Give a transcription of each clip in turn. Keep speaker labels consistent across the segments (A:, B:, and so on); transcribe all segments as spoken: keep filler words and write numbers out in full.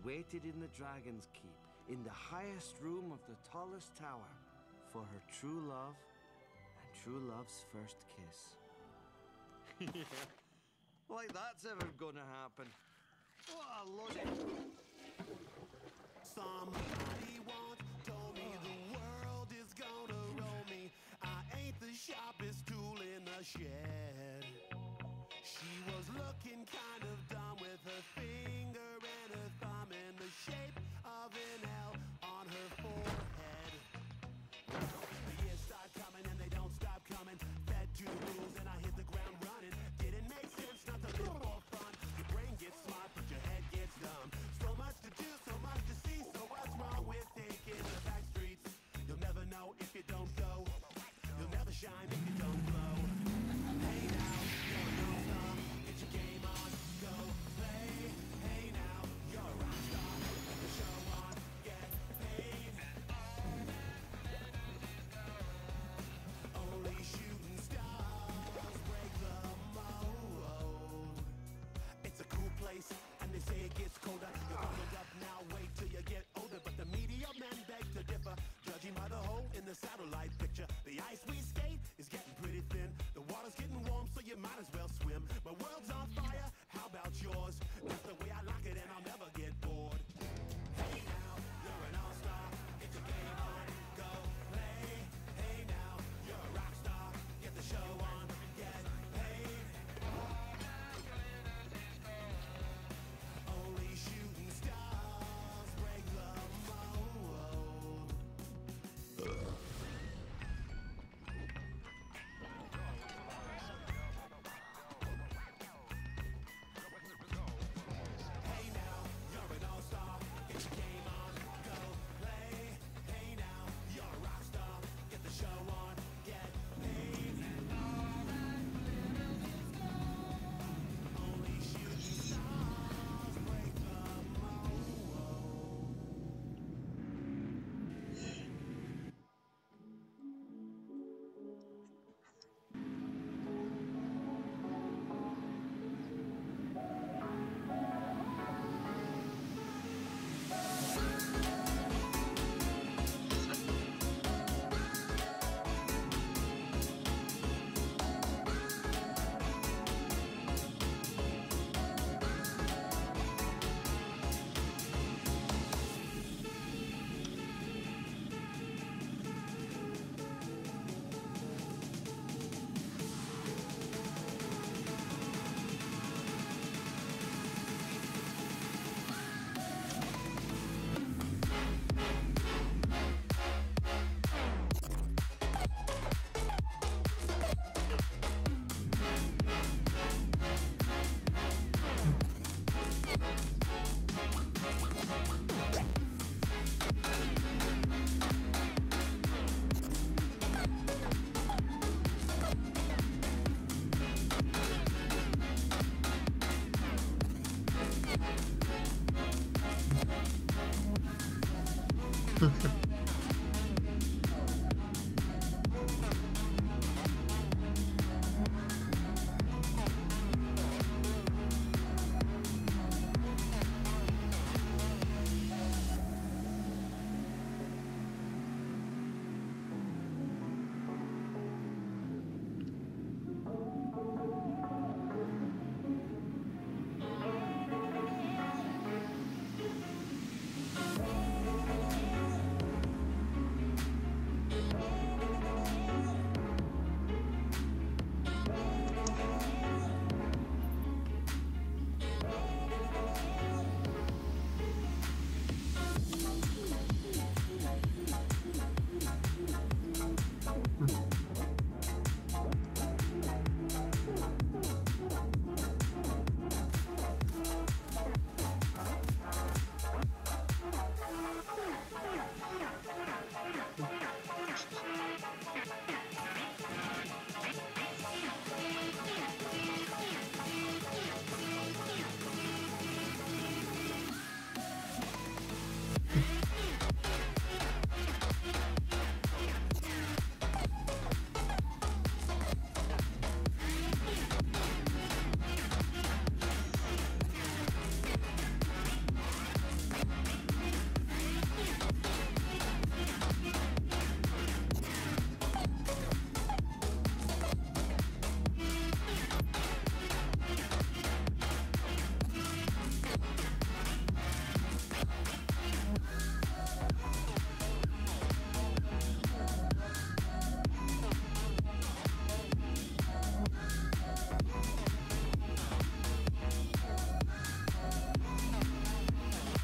A: waited in the Dragon's Keep, in the highest room of the tallest tower, for her true love and true love's first kiss. Yeah, like that's ever gonna happen. What a logic.
B: Somebody once told me the world is gonna roll me. I ain't the sharpest tool in the shed. She was looking kind of dumb with her finger and her thumb in the shape of an L on her forehead. The years start coming and they don't stop coming. Fed to the rules and I hit the ground running. Didn't make sense not to live for fun. Your brain gets smart but your head gets dumb. So much to do, so much to see. So what's wrong with taking the back streets? You'll never know if you don't go. You'll never shine if you don't glow. Hey now, you're an all-star. Get your game on, go play. Hey now, you're a rock star. Get the show on, get paid. Only shooting stars break the mold. It's a cool place, and they say it gets colder. You're bundled up now, wait till you get older. But the media men beg to differ, judging by the hole in the satellite picture. The ice we skate is getting pretty thin. The water's getting warm, so you might as well swim. My world's on fire, how about yours? That's the way I like it, and I'll never get bored. Hey now, you're an all-star. Get your game on, go play. Hey now, you're a rock star. Get the show on, get paid. Only shooting stars break the mold. Hey now, you're an all-star. Get your game on, go play. Hey now, you're a rock star. Get the show on, get paid. Only shooting stars break the mold.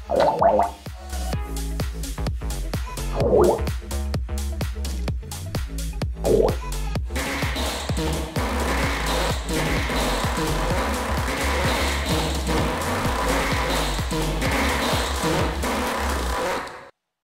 C: Bye.